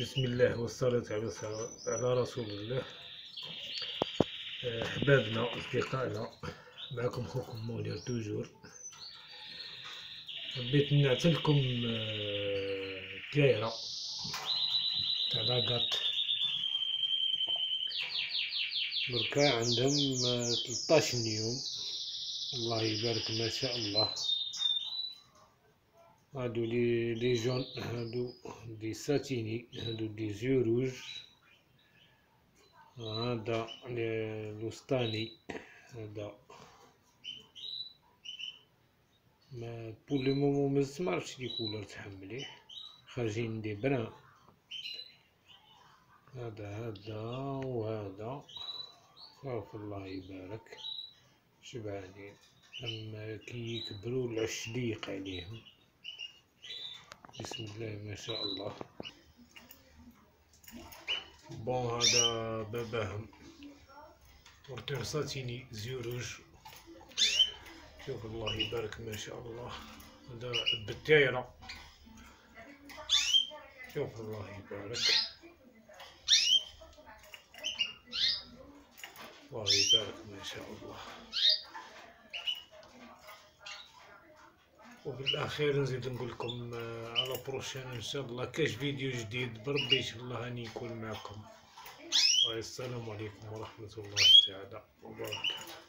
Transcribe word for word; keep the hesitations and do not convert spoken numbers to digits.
بسم الله والصلاة على رسول الله. أحبابنا أصدقائنا، معكم خوكم منير توجور. حبيت نعطيلكم دايرة تاع لاكاط. بركا عندهم تلطاش يوم، الله يبارك ما شاء الله. هادو لي لي جون، هادو دي ساتيني، هادو دي زيو روج، هذا الوسطاني، هذا ما بور لو مومون مازال معرفتش لي كولر تاعهم مليح، خارجين دي بران. هذا هذا وهذا شوف الله يبارك شبعانين، اما كي يكبروا العش ضيق عليهم. بسم الله ما شاء الله. بون هذا باباهم ورتير ساتيني زيو روج، شوف الله يبارك ما شاء الله. هذا بالدايرة، شوف الله يبارك، الله يبارك ما شاء الله. وبالاخير نزيد نقول لكم على بروشين ان شاء الله، كاش فيديو جديد بربي ان شاء الله اني نكون معكم. السلام عليكم ورحمة الله تعالى وبركاته.